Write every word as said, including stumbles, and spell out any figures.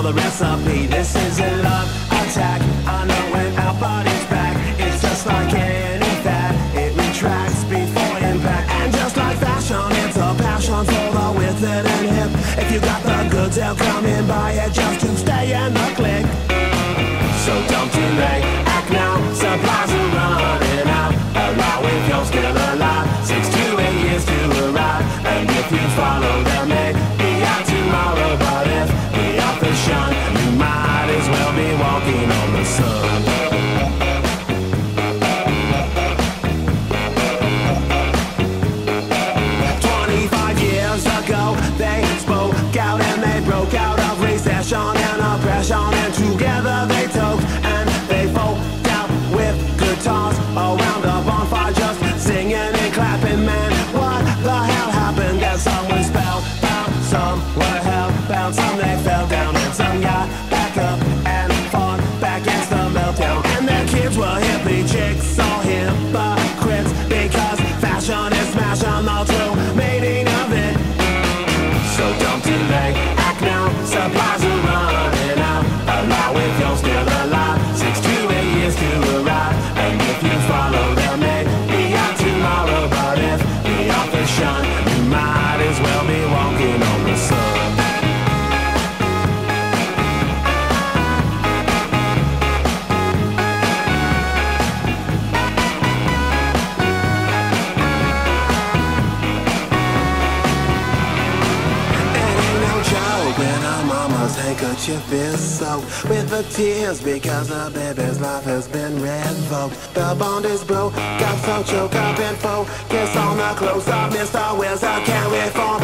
the recipe. This is a love attack. I know when our body's back, it's just like any fad. It retracts before impact. And just like fashion, it's a passion for the withered and hip. If you got the goods, they'll come in, buy it just to stay in the click. So don't delay, act now, supplies are running out. Allow if you're still alive, six to eight years to arrive. And if you follow them, maybe out tomorrow. But if the author's shine, you might as well be walking on the sun. Twenty-five years ago, they spoke out and they broke out of recession and oppression, and together they took and they folk out with guitars around a bonfire, just singing and clapping. Man, what the hell happened? That some were spellbound, some were hellbound, some they fell down, and some got back up and fought back against the meltdown. And their kids were hippie chicks or hypocrites, because fashion is smashing the true meaning of it. So don't delay, act now, supplies are running out. Allow if you're still alive, six to eight years to arrive. And if you follow them, maybe out tomorrow. But if the author's shine, you might as well be walking on the sun. When our mama's handkerchief is soaked with the tears because the baby's life has been revoked. The bond is broke, got so choked up and focused on the close-up. Mister Wills, I can't reform.